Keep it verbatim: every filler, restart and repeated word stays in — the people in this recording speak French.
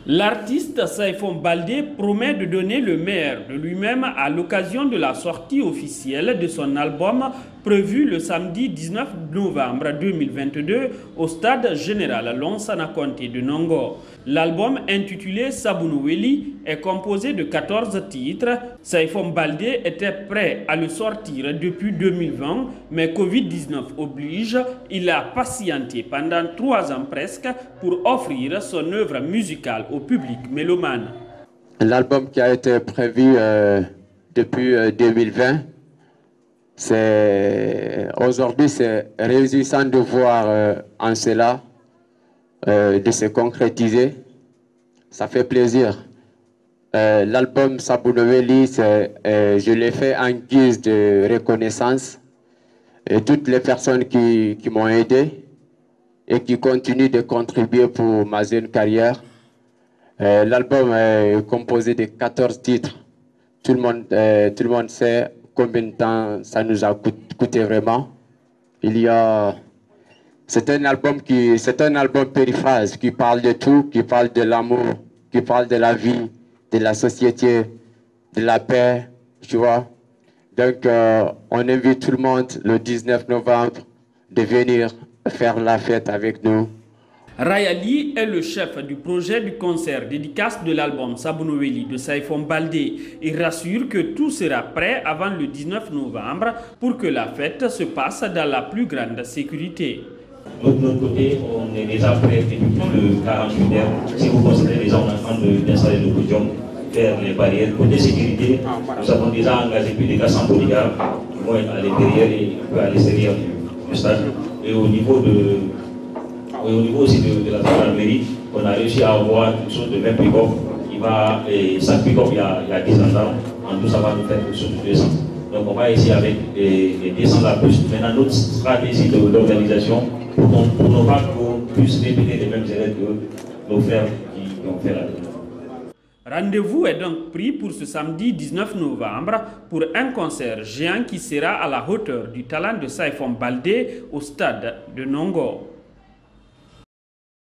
L'artiste Saifon Baldé promet de donner le meilleur de lui-même à l'occasion de la sortie officielle de son album prévu le samedi dix-neuf novembre deux mille vingt-deux au stade général Lansana Conté de Nongo. L'album intitulé Sabunoueli est composé de quatorze titres. Saifon Baldé était prêt à le sortir depuis deux mille vingt, mais Covid dix-neuf oblige, il a patienté pendant trois ans presque pour offrir son œuvre musicale au public mélomane. L'album qui a été prévu euh, depuis euh, deux mille vingt, c'est aujourd'hui c'est réjouissant de voir euh, en cela euh, de se concrétiser. Ça fait plaisir. Euh, L'album Sabunoueli, euh, je l'ai fait en guise de reconnaissance et toutes les personnes qui, qui m'ont aidé et qui continuent de contribuer pour ma jeune carrière. Euh, L'album est composé de quatorze titres. Tout le monde, euh, tout le monde sait combien de temps ça nous a coûté vraiment. Il y a, c'est un album qui, c'est un album périphrase qui parle de tout, qui parle de l'amour, qui parle de la vie, de la société, de la paix, tu vois. Donc, euh, on invite tout le monde le dix-neuf novembre de venir faire la fête avec nous. Rayali est le chef du projet du concert dédicace de l'album Sabunoueli de Saifon Baldé. Il rassure que tout sera prêt avant le dix-neuf novembre pour que la fête se passe dans la plus grande sécurité. De notre côté, on est déjà prêt depuis le quarante-huit heures. Si vous considérez déjà, on est en train d'installer le podium, faire les barrières. Côté sécurité, nous avons déjà engagé plus de quatre cents bodyguards qui vont être à l'intérieur et un peu à l'extérieur du stade. Et au niveau de Et au niveau aussi de, de la gendarmerie, on a réussi à avoir quelque chose de vingt pick-up. Il va, et chaque pick-up, il y a, il y a dix ans. En tout, ça va nous faire quelque chose de deux cents. Donc on va essayer avec les, les deux cents à plus. Maintenant, notre stratégie d'organisation, pour, pour ne pas qu'on puisse répéter les mêmes erreurs que nos frères qui, qui ont fait la dernière. Rendez-vous est donc pris pour ce samedi dix-neuf novembre pour un concert géant qui sera à la hauteur du talent de Saifon Baldé au stade de Nongo.